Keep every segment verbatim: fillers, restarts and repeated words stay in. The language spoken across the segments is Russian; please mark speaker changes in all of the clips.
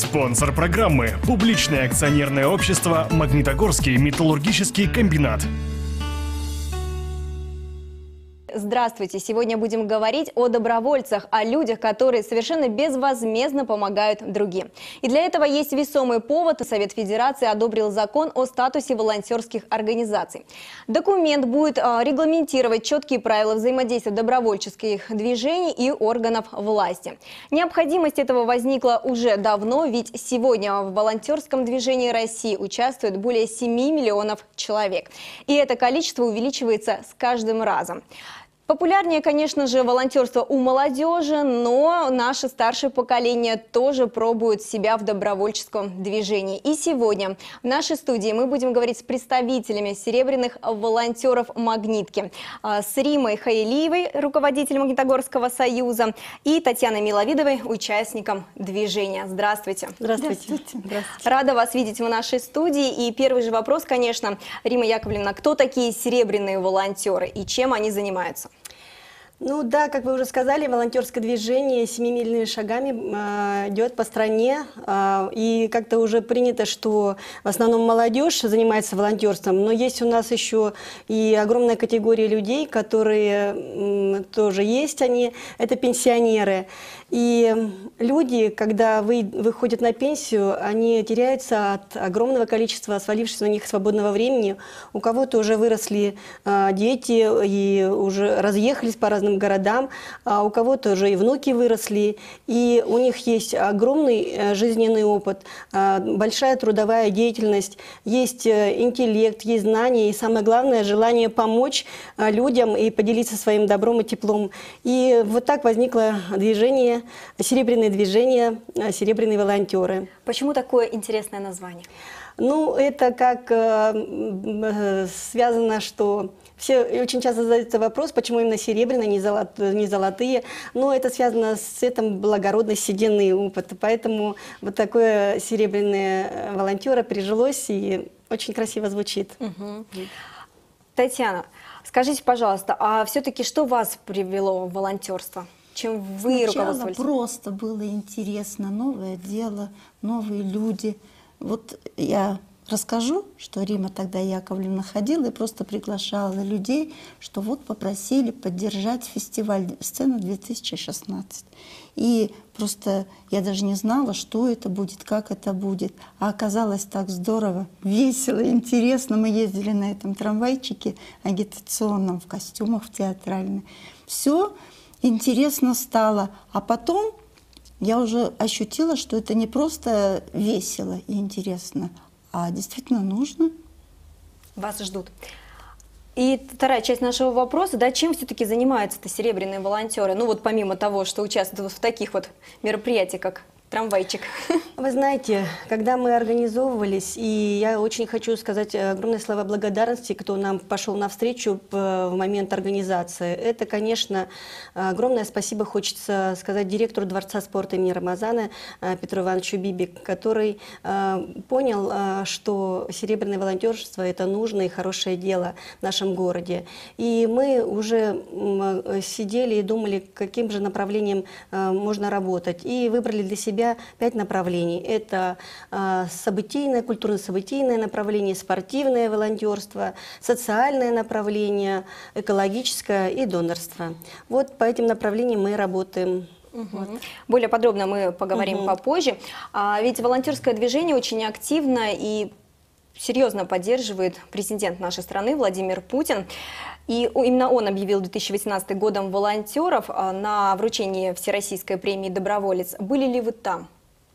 Speaker 1: Спонсор программы – публичное акционерное общество «Магнитогорский металлургический комбинат».
Speaker 2: Здравствуйте! Сегодня будем говорить о добровольцах, о людях, которые совершенно безвозмездно помогают другим. И для этого есть весомый повод. Совет Федерации одобрил закон о статусе волонтерских организаций. Документ будет регламентировать четкие правила взаимодействия добровольческих движений и органов власти. Необходимость этого возникла уже давно, ведь сегодня в волонтерском движении России участвует более семи миллионов человек. И это количество увеличивается с каждым разом. Популярнее, конечно же, волонтерство у молодежи, но наше старшее поколение тоже пробует себя в добровольческом движении. И сегодня в нашей студии мы будем говорить с представителями серебряных волонтеров «Магнитки», с Римой Хаилиевой, руководителем Магнитогорского союза, и Татьяной Миловидовой, участником движения. Здравствуйте.
Speaker 3: Здравствуйте. Здравствуйте. Здравствуйте.
Speaker 2: Рада вас видеть в нашей студии. И первый же вопрос, конечно, Рима Яковлевна, кто такие серебряные волонтеры и чем они занимаются?
Speaker 3: Ну да, как вы уже сказали, волонтерское движение семимильными шагами э, идет по стране. Э, и как-то уже принято, что в основном молодежь занимается волонтерством. Но есть у нас еще и огромная категория людей, которые э, тоже есть они. Это пенсионеры. И люди, когда вы, выходят на пенсию, они теряются от огромного количества свалившегося на них свободного времени. У кого-то уже выросли э, дети и уже разъехались по разным городам, а у кого-то уже и внуки выросли, и у них есть огромный жизненный опыт, большая трудовая деятельность, есть интеллект, есть знания и, самое главное, желание помочь людям и поделиться своим добром и теплом. И вот так возникло движение, серебряное движение, серебряные волонтеры.
Speaker 2: Почему такое интересное название?
Speaker 3: Ну, это как э, связано, что все очень часто задаются вопрос, почему именно серебряные, не, золот, не золотые. Но это связано с цветом благородности, седины опыта. Поэтому вот такое серебряное волонтера прижилось и очень красиво звучит.
Speaker 2: Угу. Татьяна, скажите, пожалуйста, а все-таки что вас привело в волонтерство? Чем вы руководствовались?
Speaker 4: Просто было интересно, новое дело, новые люди. Вот я расскажу, что Рима тогда Яковлевна ходила и просто приглашала людей, что вот попросили поддержать фестиваль «Сцена две тысячи шестнадцать». И просто я даже не знала, что это будет, как это будет. А оказалось так здорово, весело, интересно. Мы ездили на этом трамвайчике агитационном, в костюмах, в театральных. Все интересно стало. А потом я уже ощутила, что это не просто весело и интересно, а действительно нужно.
Speaker 2: Вас ждут. И вторая часть нашего вопроса, да, чем все-таки занимаются-то серебряные волонтеры? Ну вот помимо того, что участвуют в таких вот мероприятиях, как трамвайчик.
Speaker 3: Вы знаете, когда мы организовывались, и я очень хочу сказать огромные слова благодарности, кто нам пошел навстречу в момент организации. Это, конечно, огромное спасибо хочется сказать директору Дворца спорта имени Рамазана Петру Ивановичу Биби, который понял, что серебряное волонтерство – это нужное и хорошее дело в нашем городе. И мы уже сидели и думали, каким же направлением можно работать. И выбрали для себя пять направлений. Это э, событийное, культурно-событийное направление, спортивное волонтерство, социальное направление, экологическое и донорство. Вот по этим направлениям мы работаем.
Speaker 2: Угу. Вот. Более подробно мы поговорим угу. попозже. А, ведь волонтерское движение очень активно и серьезно поддерживает президент нашей страны Владимир Путин. И именно он объявил две тысячи восемнадцатый годом волонтеров на вручении Всероссийской премии «Доброволец». Были ли вы там?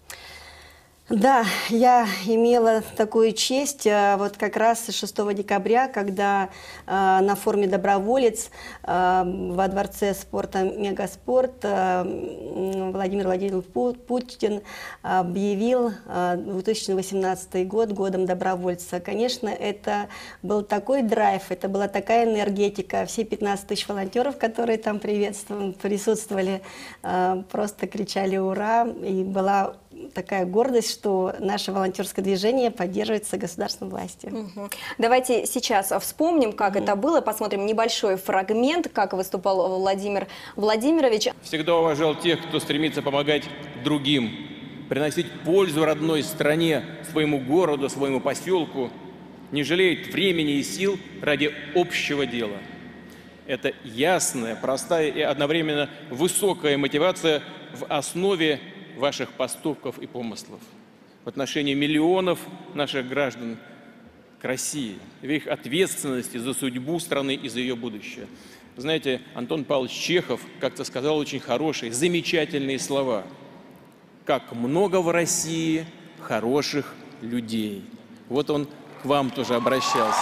Speaker 3: Да, я имела такую честь вот как раз шестого декабря, когда э, на форуме «Доброволец» э, во Дворце спорта «Мегаспорт» э, Владимир Владимирович Путин объявил э, две тысячи восемнадцатый год годом добровольца. Конечно, это был такой драйв, это была такая энергетика. Все пятнадцать тысяч волонтеров, которые там присутствовали, э, просто кричали «Ура!» И была такая гордость, что наше волонтерское движение поддерживается государственной властью.
Speaker 2: Угу. Давайте сейчас вспомним, как угу. это было, посмотрим небольшой фрагмент, как выступал Владимир Владимирович.
Speaker 5: Всегда уважал тех, кто стремится помогать другим, приносить пользу родной стране, своему городу, своему поселку, не жалеет времени и сил ради общего дела. Это ясная, простая и одновременно высокая мотивация в основе ваших поступков и помыслов в отношении миллионов наших граждан к России, в их ответственности за судьбу страны и за ее будущее. Знаете, Антон Павлович Чехов как-то сказал очень хорошие, замечательные слова. «Как много в России хороших людей». Вот он к вам тоже обращался.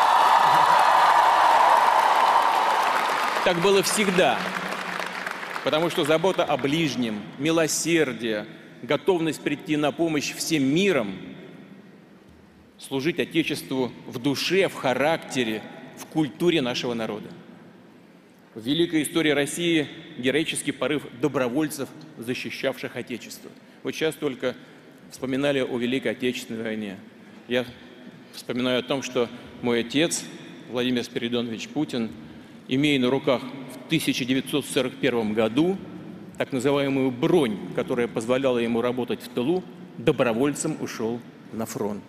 Speaker 5: Так было всегда, потому что забота о ближнем, милосердие, готовность прийти на помощь всем миром, служить Отечеству в душе, в характере, в культуре нашего народа. В великой истории России героический порыв добровольцев, защищавших Отечество. Вот сейчас только вспоминали о Великой Отечественной войне. Я вспоминаю о том, что мой отец, Владимир Спиридонович Путин, имея на руках в тысяча девятьсот сорок первом году так называемую бронь, которая позволяла ему работать в тылу, добровольцем ушел на фронт.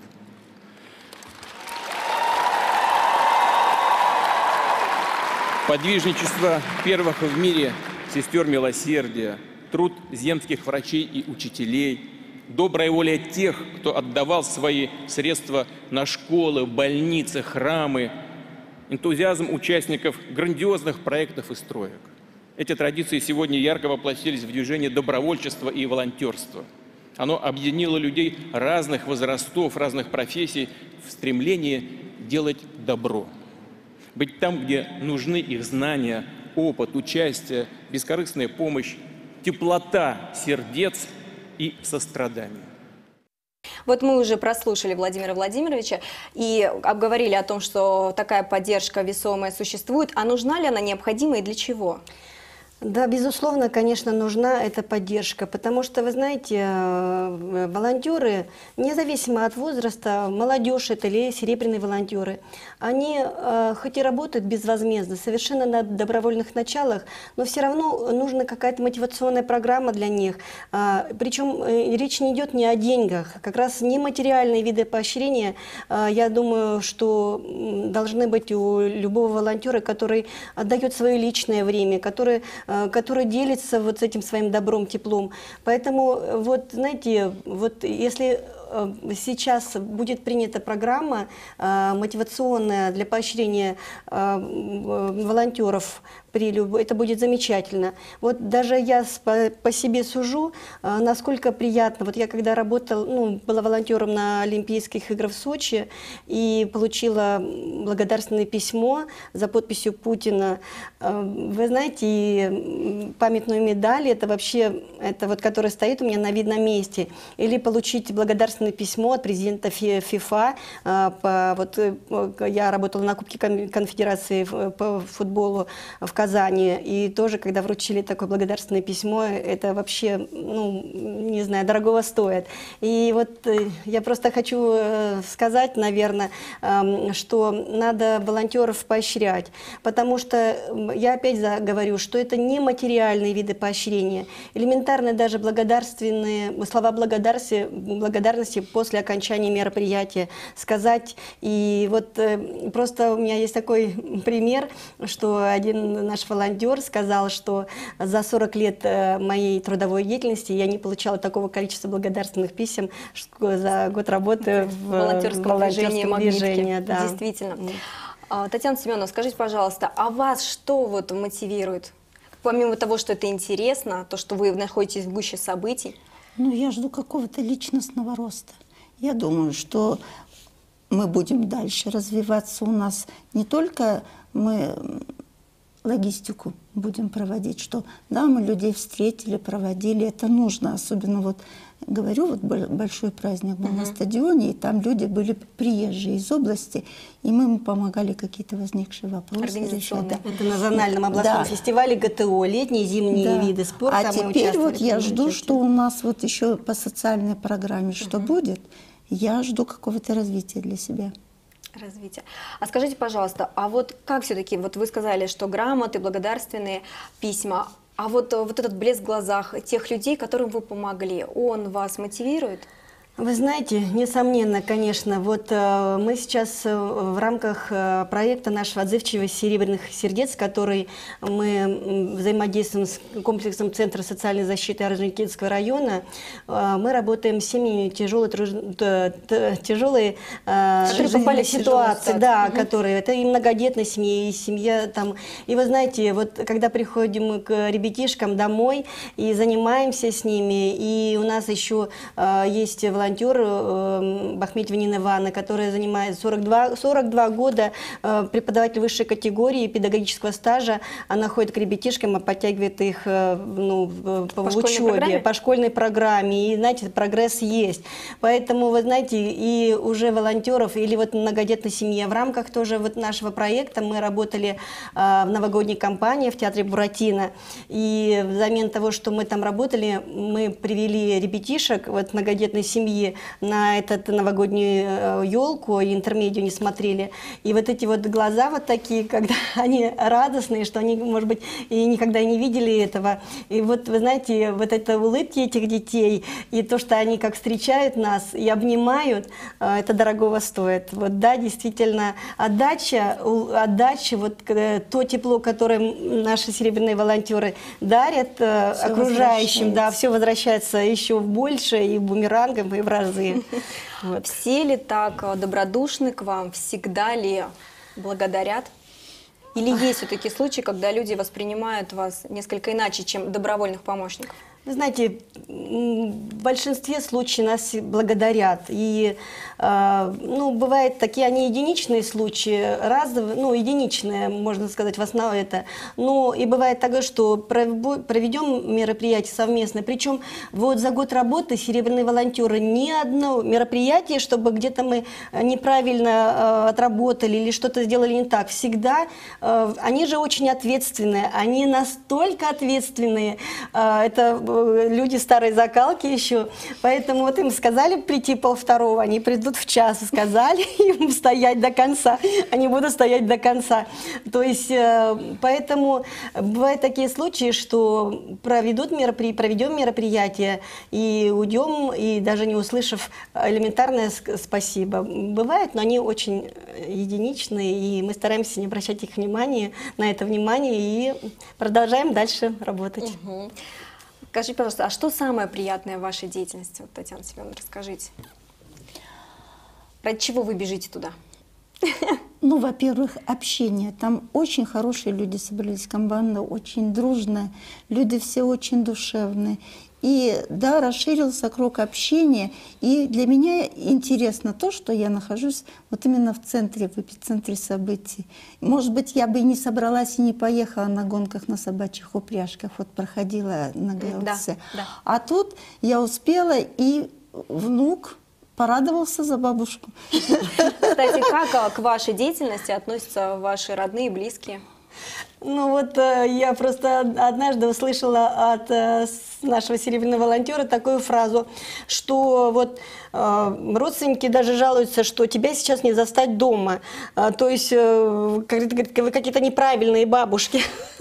Speaker 5: Подвижничество первых в мире сестер милосердия, труд земских врачей и учителей, добрая воля тех, кто отдавал свои средства на школы, больницы, храмы, энтузиазм участников грандиозных проектов и строек. Эти традиции сегодня ярко воплотились в движение добровольчества и волонтерства. Оно объединило людей разных возрастов, разных профессий в стремлении делать добро. Быть там, где нужны их знания, опыт, участие, бескорыстная помощь, теплота сердец и сострадание.
Speaker 2: Вот мы уже прослушали Владимира Владимировича и обговорили о том, что такая поддержка весомая существует. А нужна ли она, необходима и для чего?
Speaker 3: Да, безусловно, конечно, нужна эта поддержка, потому что, вы знаете, волонтеры, независимо от возраста, молодежь это или серебряные волонтеры, они хоть и работают безвозмездно, совершенно на добровольных началах, но все равно нужна какая-то мотивационная программа для них. Причем речь не идет не о деньгах, как раз нематериальные виды поощрения, я думаю, что должны быть у любого волонтера, который отдает свое личное время, который который делится вот с этим своим добром, теплом. Поэтому, вот, знаете, вот если сейчас будет принята программа э, мотивационная для поощрения э, волонтеров, при люб... это будет замечательно. Вот даже я по, по себе сужу, э, насколько приятно. Вот я когда работала, ну, была волонтером на Олимпийских играх в Сочи и получила благодарственное письмо за подписью Путина. Э, вы знаете, и памятную медаль, это вообще, это вот, которая стоит у меня на видном месте, или получить благодарственное письмо от президента ФИФА. По, вот, я работала на Кубке Конфедерации по футболу в Казани, и тоже, когда вручили такое благодарственное письмо, это вообще, ну, не знаю, дорогого стоит. И вот я просто хочу сказать, наверное, что надо волонтеров поощрять, потому что я опять говорю, что это не материальные виды поощрения, элементарные даже благодарственные слова благодарности, благодарности после окончания мероприятия сказать. И вот э, просто у меня есть такой пример, что один наш волонтер сказал, что за сорок лет э, моей трудовой деятельности я не получала такого количества благодарственных писем за год работы в
Speaker 2: волонтерском движении
Speaker 3: движении. Да.
Speaker 2: Действительно. Mm. Татьяна Семеновна, скажите, пожалуйста, а вас что вот мотивирует? Помимо того, что это интересно, то, что вы находитесь в гуще событий?
Speaker 4: Ну, я жду какого-то личностного роста. Я думаю, что мы будем дальше развиваться. У нас не только мы логистику будем проводить, что да, мы людей встретили, проводили, это нужно. Особенно вот, говорю, вот большой праздник был uh-huh. на стадионе, и там люди были приезжие из области, и мы им помогали какие-то возникшие вопросы решать. Да.
Speaker 3: Это на зональном областном да. фестивале ГТО, летние, зимние да. виды спорта.
Speaker 4: А теперь вот я жду, что у нас вот еще по социальной программе что uh-huh. будет. Я жду какого-то развития для себя.
Speaker 2: Развитие. А скажите, пожалуйста, а вот как все-таки, вот вы сказали, что грамоты, благодарственные письма, А вот, вот этот блеск в глазах тех людей, которым вы помогли, он вас мотивирует?
Speaker 3: Вы знаете, несомненно, конечно, вот э, мы сейчас э, в рамках э, проекта нашего «Отзывчивость серебряных сердец», который мы м, взаимодействуем с комплексом Центра социальной защиты Орджоникидзевского района, э, мы работаем с семьями тяжелой, тяжелой э, жизненной ситуации, да, угу. которые, это и многодетная семья, и семья там. И вы знаете, вот когда приходим к ребятишкам домой и занимаемся с ними, и у нас еще э, есть волонтеры, волонтер э, Бахметьева Нина Ивановна, которая занимает сорок два, сорок два года, э, преподаватель высшей категории педагогического стажа. Она ходит к ребятишкам, подтягивает их э, ну, по, по учебе, программе? по школьной программе. И, знаете, прогресс есть. Поэтому, вы знаете, и уже волонтеров, или вот многодетной семье в рамках тоже вот нашего проекта мы работали э, в новогодней кампании в театре Буратино. И взамен того, что мы там работали, мы привели ребятишек вот многодетной семьи на этот новогоднюю елку, и интермедию не смотрели. И вот эти вот глаза вот такие, когда они радостные, что они, может быть, и никогда и не видели этого. И вот, вы знаете, вот это улыбки этих детей, и то, что они как встречают нас и обнимают, это дорогого стоит. Вот да, действительно, отдача, отдача, вот то тепло, которое наши серебряные волонтеры дарят все окружающим, да, все возвращается еще больше и бумерангом, и в разы. Вот.
Speaker 2: Все ли так добродушны к вам? Всегда ли благодарят? Или есть все-таки случаи, когда люди воспринимают вас несколько иначе, чем добровольных помощников?
Speaker 3: Вы знаете, в большинстве случаев нас благодарят. И, э, ну, бывают такие, они единичные случаи, разовые, ну, единичные, можно сказать, в основном это. Но и бывает такое, что проведем мероприятие совместное. Причем вот за год работы серебряные волонтеры ни одно мероприятие, чтобы где-то мы неправильно э, отработали или что-то сделали не так. Всегда, э, они же очень ответственные, они настолько ответственные. Э, это люди старой закалки еще, поэтому вот им сказали прийти полвторого, они придут в час, сказали им стоять до конца, они будут стоять до конца. То есть, поэтому бывают такие случаи, что проведут меропри... проведем мероприятие и уйдем, и даже не услышав элементарное спасибо. Бывает, но они очень единичные, и мы стараемся не обращать их внимания, на это внимание, и продолжаем дальше работать.
Speaker 2: Угу. Скажите, пожалуйста, а что самое приятное в вашей деятельности? Вот, Татьяна Семеновна, расскажите. Ради чего вы бежите туда?
Speaker 4: Ну, во-первых, общение. Там очень хорошие люди собрались, команда очень дружная, люди все очень душевные. И да, расширился круг общения. И для меня интересно то, что я нахожусь вот именно в центре, в эпицентре событий. Может быть, я бы и не собралась и не поехала на гонках на собачьих упряжках. Вот проходила на ГЛЦ.
Speaker 2: Да, да.
Speaker 4: А тут я успела, и внук порадовался за бабушку.
Speaker 2: Кстати, как к вашей деятельности относятся ваши родные и близкие?
Speaker 3: Ну вот я просто однажды услышала от нашего серебряного волонтера такую фразу, что вот родственники даже жалуются, что тебя сейчас не застать дома. То есть, говорит, вы какие-то неправильные бабушки.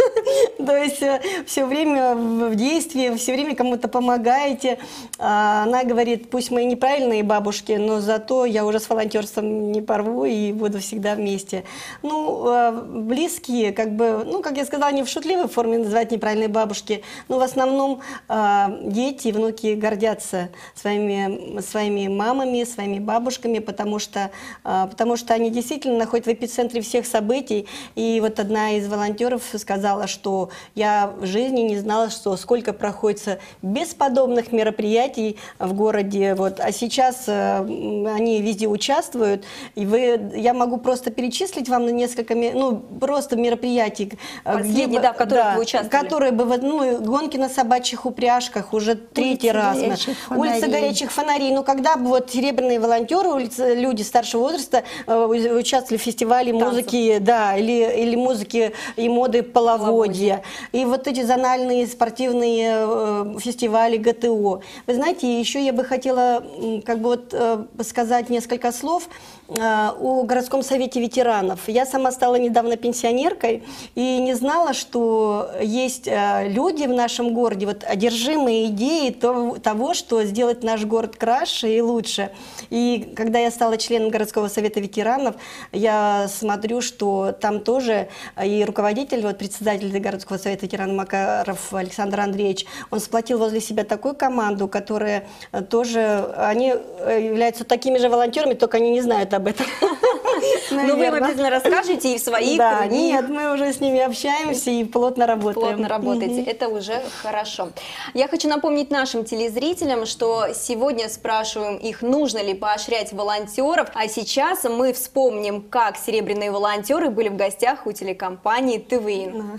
Speaker 3: То есть все время в действии, все время кому-то помогаете. Она говорит, пусть мы неправильные бабушки, но зато я уже с волонтерством не порву и буду всегда вместе. Ну, близкие, как бы, ну, как я сказала, не в шутливой форме называть неправильные бабушки, но в основном дети и внуки гордятся своими, своими мамами, своими бабушками, потому что, потому что они действительно находятся в эпицентре всех событий. И вот одна из волонтеров сказала, что я в жизни не знала, что сколько проходится бесподобных мероприятий в городе. Вот. А сейчас они везде участвуют. И вы, я могу просто перечислить вам на несколько, ну, просто мероприятий,
Speaker 2: Последние,
Speaker 3: где,
Speaker 2: да, в которых
Speaker 3: да,
Speaker 2: вы участвовали.
Speaker 3: Которые бы, ну, гонки на собачьих упряжках уже третий
Speaker 4: Улица
Speaker 3: раз.
Speaker 4: горячих
Speaker 3: Улица горячих фонарей. Ну, когда бы вот серебряные волонтеры, улицы, люди старшего возраста э, участвовали в фестивале
Speaker 2: Танцев.
Speaker 3: музыки, да, или, или музыки и моды половодья. И вот эти зональные спортивные э, фестивали ГТО. Вы знаете, еще я бы хотела как бы вот э, сказать несколько слов о городском совете ветеранов. Я сама стала недавно пенсионеркой и не знала, что есть люди в нашем городе, вот, одержимые идеей того, что сделать наш город краше и лучше. И когда я стала членом городского совета ветеранов, я смотрю, что там тоже и руководитель, вот, председатель городского совета ветеранов Макаров Александр Андреевич, он сплотил возле себя такую команду, которая тоже, они являются такими же волонтерами, только они не знают об этом.
Speaker 2: Ну, вы им обязательно расскажете и в своих
Speaker 3: Да,
Speaker 2: круги.
Speaker 3: нет, мы уже с ними общаемся и плотно работаем.
Speaker 2: Плотно работаете, это уже хорошо. Я хочу напомнить нашим телезрителям, что сегодня спрашиваем их, нужно ли поощрять волонтеров, а сейчас мы вспомним, как серебряные волонтеры были в гостях у телекомпании ТВИ.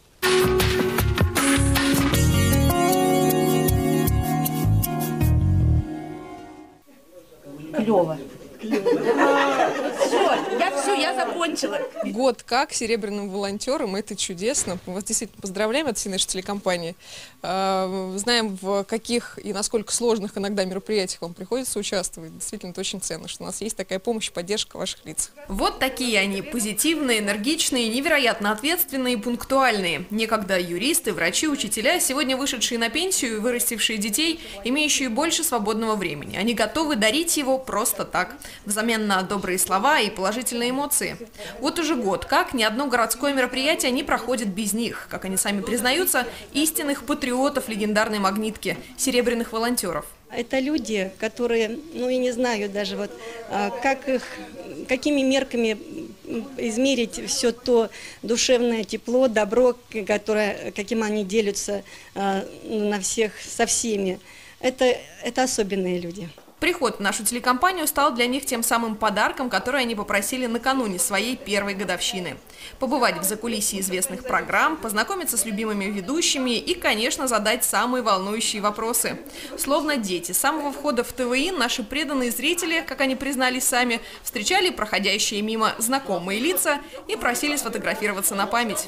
Speaker 6: Клево. Все, я все, я закончила.
Speaker 7: Год как серебряным волонтером, это чудесно. Мы вас действительно поздравляем от всей нашей телекомпании. Знаем, в каких и насколько сложных иногда мероприятиях вам приходится участвовать. Действительно, это очень ценно, что у нас есть такая помощь и поддержка в ваших лицах.
Speaker 8: Вот такие они, позитивные, энергичные, невероятно ответственные и пунктуальные. Некогда юристы, врачи, учителя, сегодня вышедшие на пенсию и вырастившие детей, имеющие больше свободного времени. Они готовы дарить его просто так, взамен на добрые слова и положительные эмоции. Вот уже год как ни одно городское мероприятие не проходит без них, как они сами признаются, истинных патриотов легендарной магнитки, серебряных волонтеров.
Speaker 3: Это люди, которые, ну, я не знаю даже, вот, как их, какими мерками измерить все то душевное тепло, добро, которое, каким они делятся на всех, со всеми. Это, это особенные люди.
Speaker 8: Приход в нашу телекомпанию стал для них тем самым подарком, который они попросили накануне своей первой годовщины. Побывать в закулисье известных программ, познакомиться с любимыми ведущими и, конечно, задать самые волнующие вопросы. Словно дети, с самого входа в ТВИ наши преданные зрители, как они признались сами, встречали проходящие мимо знакомые лица и просили сфотографироваться на память.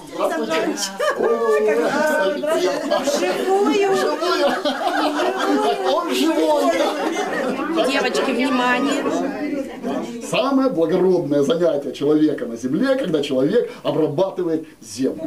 Speaker 6: Девочки, внимание!
Speaker 9: Самое благородное занятие человека на земле, когда человек обрабатывает землю.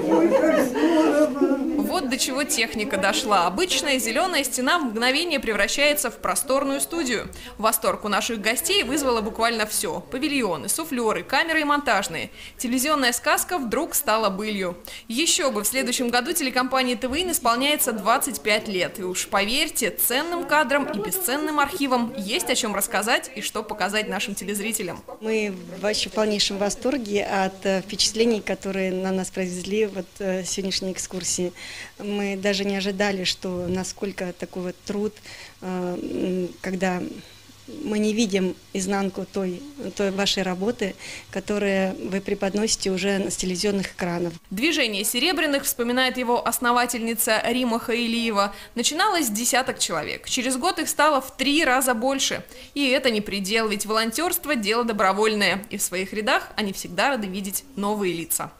Speaker 8: Вот до чего техника дошла. Обычная зеленая стена в мгновение превращается в просторную студию. Восторг у наших гостей вызвало буквально все. Павильоны, суфлеры, камеры и монтажные. Телевизионная сказка вдруг стала былью. Еще бы, в следующем году телекомпании ТВИ исполняется двадцать пять лет. И уж поверьте, ценным кадрам и бесценным архивам есть о чем рассказать и что показать нашим телезрителям.
Speaker 3: Мы вообще в полнейшем восторге от впечатлений, которые на нас произвели вот сегодняшней экскурсии. Мы даже не ожидали, что насколько такой вот труд, когда мы не видим изнанку той, той вашей работы, которую вы преподносите уже с телевизионных экранов.
Speaker 8: Движение серебряных, вспоминает его основательница Рима Хаилиева, начиналось с десяток человек. Через год их стало в три раза больше. И это не предел, ведь волонтерство – дело добровольное. И в своих рядах они всегда рады видеть новые лица.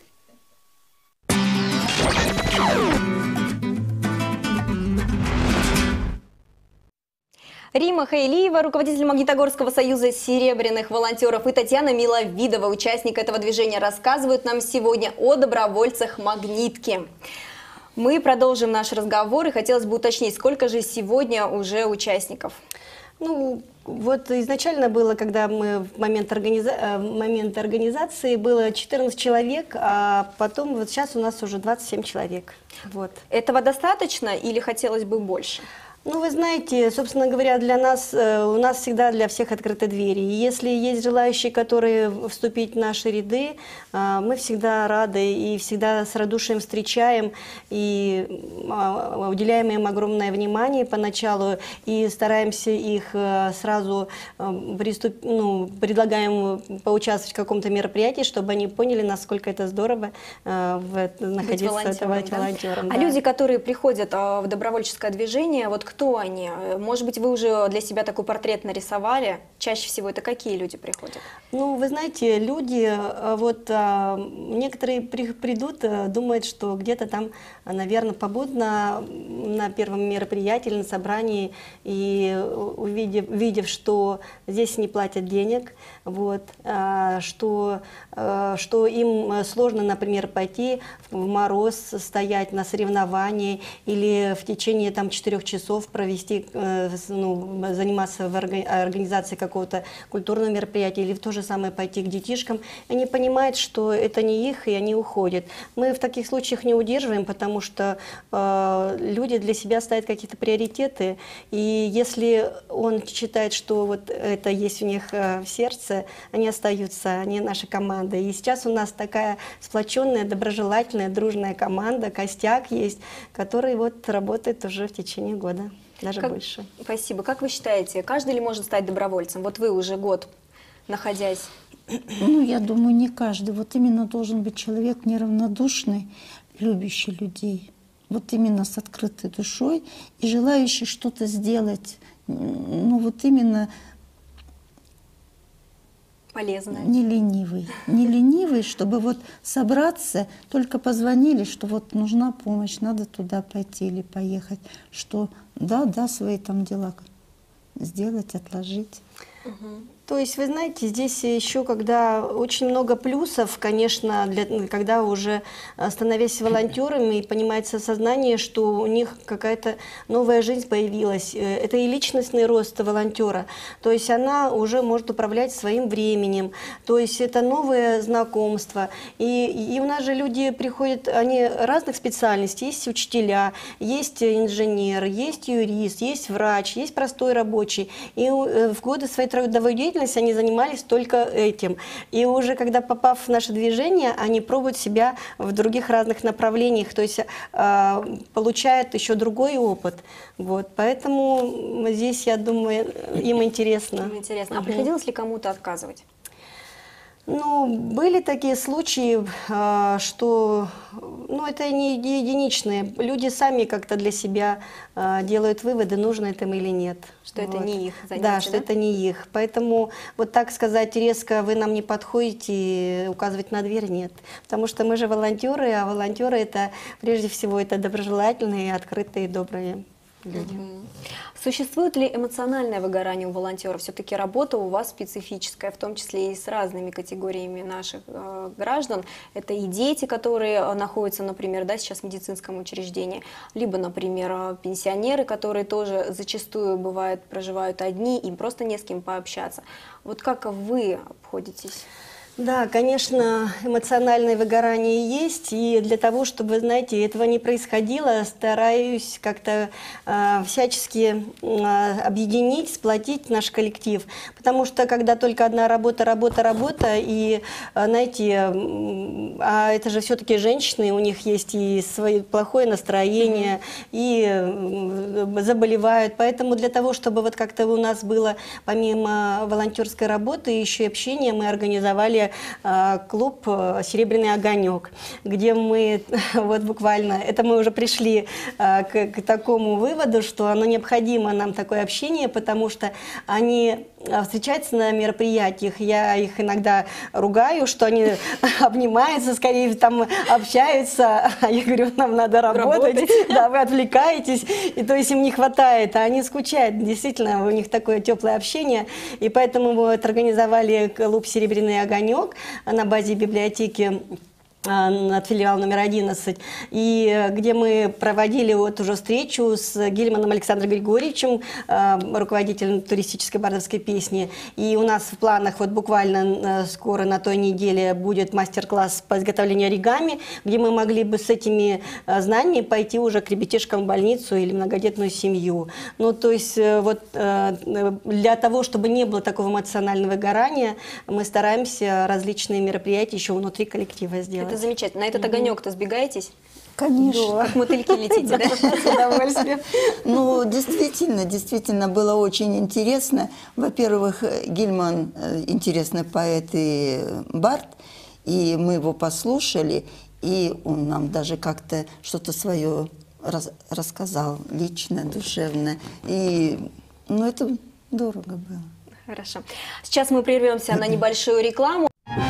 Speaker 2: Рима Хаилиева, руководитель Магнитогорского союза серебряных волонтеров, и Татьяна Миловидова, участник этого движения, рассказывают нам сегодня о добровольцах магнитки. Мы продолжим наш разговор, и хотелось бы уточнить, сколько же сегодня уже участников?
Speaker 3: Ну, вот изначально было, когда мы в момент, организа... в момент организации было четырнадцать человек, а потом вот сейчас у нас уже двадцать семь человек. Вот.
Speaker 2: Этого достаточно или хотелось бы больше?
Speaker 3: Ну, вы знаете, собственно говоря, для нас, у нас всегда для всех открыты двери. И если есть желающие, которые вступить в наши ряды, мы всегда рады и всегда с радушием встречаем и уделяем им огромное внимание поначалу и стараемся их сразу приступ... ну, предлагаем поучаствовать в каком-то мероприятии, чтобы они поняли, насколько это здорово находиться
Speaker 2: волонтером,
Speaker 3: волонтером.
Speaker 2: Да?
Speaker 3: Да.
Speaker 2: А люди, которые приходят в добровольческое движение, вот кто они? Может быть, вы уже для себя такой портрет нарисовали? Чаще всего это какие люди приходят?
Speaker 3: Ну, вы знаете, люди, э, вот а, некоторые при- придут, э, думают, что где-то там, наверное, побудут на, на первом мероприятии или на собрании, и увидев, увидев, что здесь не платят денег, вот, а, что, а, что им сложно, например, пойти в мороз, стоять на соревновании или в течение там четырех часов провести, э, ну, заниматься в орга- организации какого-то культурного мероприятия или в то же самое пойти к детишкам. Они понимают, что это не их, и они уходят. Мы в таких случаях не удерживаем, потому что э, люди для себя ставят какие-то приоритеты, и если он считает, что вот это есть у них э, в сердце, они остаются, они наша команда. И сейчас у нас такая сплоченная, доброжелательная, дружная команда, костяк есть, который вот работает уже в течение года, даже
Speaker 2: Как-
Speaker 3: больше.
Speaker 2: Спасибо. Как вы считаете, каждый ли может стать добровольцем? Вот вы уже год находясь.
Speaker 4: Ну, я думаю, не каждый. Вот именно должен быть человек неравнодушный, любящий людей. Вот именно с открытой душой и желающий что-то сделать. Ну, вот именно
Speaker 2: Полезно.
Speaker 4: не ленивый. Не ленивый, чтобы вот собраться, только позвонили, что вот нужна помощь, надо туда пойти или поехать. Что да, да, свои там дела сделать, отложить.
Speaker 3: То есть, вы знаете, здесь еще, когда очень много плюсов, конечно, для, когда уже а, становясь волонтерами, и понимается сознание, что у них какая-то новая жизнь появилась. Э, Это и личностный рост волонтера. То есть она уже может управлять своим временем. То есть это новое знакомство. И, и у нас же люди приходят, они разных специальностей. Есть учителя, есть инженер, есть юрист, есть врач, есть простой рабочий. И э, в годы своей трудовой деятельности они занимались только этим. И уже когда попав в наше движение, они пробуют себя в других разных направлениях, то есть э, получают еще другой опыт. Вот. Поэтому здесь, я думаю, им интересно.
Speaker 2: Интересно. А
Speaker 3: Мгм.
Speaker 2: приходилось ли кому-то отказывать?
Speaker 3: Ну, были такие случаи, а, что, ну, это не еди- единичные. Люди сами как-то для себя а, делают выводы, нужно это им или нет.
Speaker 2: Что это
Speaker 3: Вот.
Speaker 2: не их занятие,
Speaker 3: Да, что
Speaker 2: да?
Speaker 3: это не их. Поэтому вот так сказать резко, вы нам не подходите, указывать на дверь нет. Потому что мы же волонтеры, а волонтеры это, прежде всего, это доброжелательные, открытые, добрые люди.
Speaker 2: Мгм. Существует ли эмоциональное выгорание у волонтеров? Все-таки работа у вас специфическая, в том числе и с разными категориями наших э, граждан. Это и дети, которые э, находятся, например, да, сейчас в медицинском учреждении, либо, например, э, пенсионеры, которые тоже зачастую бывают, проживают одни, им просто не с кем пообщаться. Вот как вы обходитесь?
Speaker 3: Да, конечно, эмоциональное выгорание есть, и для того, чтобы, знаете, этого не происходило, стараюсь как-то э, всячески э, объединить, сплотить наш коллектив, потому что когда только одна работа, работа, работа, и, э, знаете, м, а это же все-таки женщины, у них есть и свое плохое настроение, и э, заболевают, поэтому для того, чтобы вот как-то у нас было, помимо волонтерской работы, еще и общение, мы организовали э, клуб э, «Серебряный огонек», где мы вот буквально, это мы уже пришли э, к, к такому выводу, что оно необходимо нам такое общение, потому что они э, встречаются на мероприятиях, я их иногда ругаю, что они обнимаются, скорее там общаются, а я говорю, нам надо работать,
Speaker 2: Работать.
Speaker 3: да, вы отвлекаетесь, и то есть им не хватает, а они скучают, действительно, у них такое теплое общение, и поэтому мы вот организовали клуб «Серебряный огонек» на базе библиотеки от филиала номер одиннадцать, и где мы проводили вот уже встречу с Гильманом Александром Григорьевичем, руководителем туристической бардовской песни. И у нас в планах вот буквально скоро на той неделе будет мастер-класс по изготовлению оригами, где мы могли бы с этими знаниями пойти уже к ребятишкам в больницу или многодетную семью. Ну, то есть вот для того, чтобы не было такого эмоционального выгорания, мы стараемся различные мероприятия еще внутри коллектива сделать.
Speaker 2: Это замечательно. На этот огонек-то сбегаетесь?
Speaker 4: Конечно.
Speaker 2: Как мотыльки летите, да?
Speaker 3: С удовольствием.
Speaker 4: Ну, действительно, действительно было очень интересно. Во-первых, Гильман э, интересный поэт и бард, и мы его послушали, и он нам даже как-то что-то свое рас, рассказал лично, душевно. И, ну, это дорого было.
Speaker 2: Хорошо. Сейчас мы прервемся на небольшую рекламу.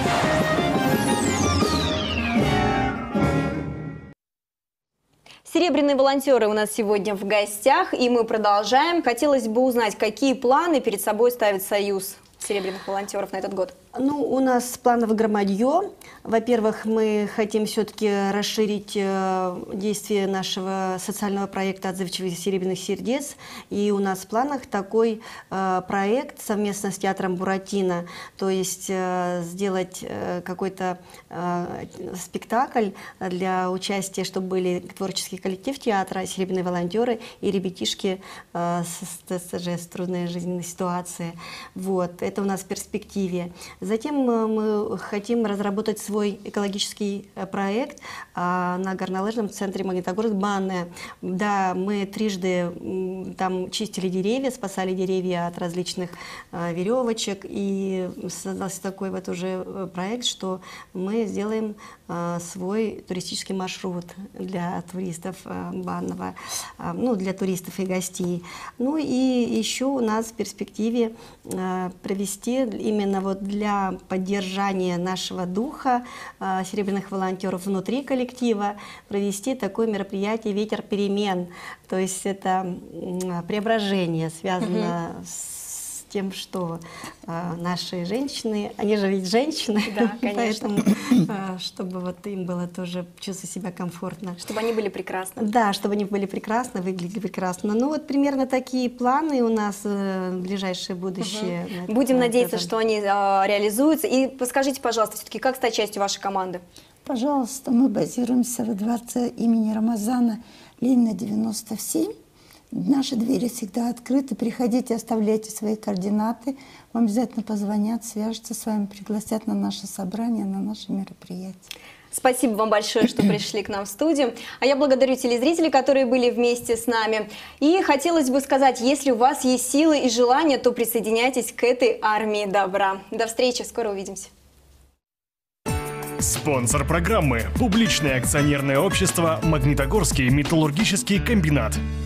Speaker 2: Серебряные волонтеры у нас сегодня в гостях, и мы продолжаем. Хотелось бы узнать, какие планы перед собой ставит Союз серебряных волонтеров на этот год?
Speaker 3: Ну, у нас планов громадье. Во-первых, мы хотим все-таки расширить э, действие нашего социального проекта «Отзывчивых серебряных сердец». И у нас в планах такой э, проект совместно с театром «Буратино», то есть э, сделать э, какой-то э, спектакль для участия, чтобы были творческий коллектив театра, серебряные волонтеры и ребятишки э, с ТСЖ, с трудной жизненной ситуации. Вот, это у нас в перспективе. Затем мы хотим разработать свой экологический проект на горнолыжном центре Магнитогорск «Банная». Да, мы трижды там чистили деревья, спасали деревья от различных веревочек, и создался такой вот уже проект, что мы сделаем свой туристический маршрут для туристов Банного, ну, для туристов и гостей. Ну и еще у нас в перспективе провести именно вот для поддержания нашего духа серебряных волонтеров внутри коллектива, провести такое мероприятие «Ветер перемен». То есть это преображение связано mm-hmm. с тем, что а, наши женщины, они же ведь женщины,
Speaker 2: да, конечно.
Speaker 3: Поэтому, а, чтобы вот им было тоже чувствовать себя комфортно.
Speaker 2: Чтобы они были прекрасны.
Speaker 3: Да, чтобы они были прекрасны, выглядели прекрасно. Ну вот примерно такие планы у нас э, в ближайшее будущее.
Speaker 2: Угу. Будем надеяться, что они э, реализуются. И подскажите, пожалуйста, все-таки как стать частью вашей команды?
Speaker 4: Пожалуйста, мы базируемся во дворце имени Рамазана Ленина, девяносто семь. Наши двери всегда открыты. Приходите, оставляйте свои координаты. Вам обязательно позвонят, свяжутся с вами, пригласят на наше собрание, на наше мероприятие.
Speaker 2: Спасибо вам большое, что пришли к нам в студию. А я благодарю телезрителей, которые были вместе с нами. И хотелось бы сказать, если у вас есть силы и желание, то присоединяйтесь к этой армии добра. До встречи, скоро увидимся.
Speaker 1: Спонсор программы – публичное акционерное общество «Магнитогорский металлургический комбинат».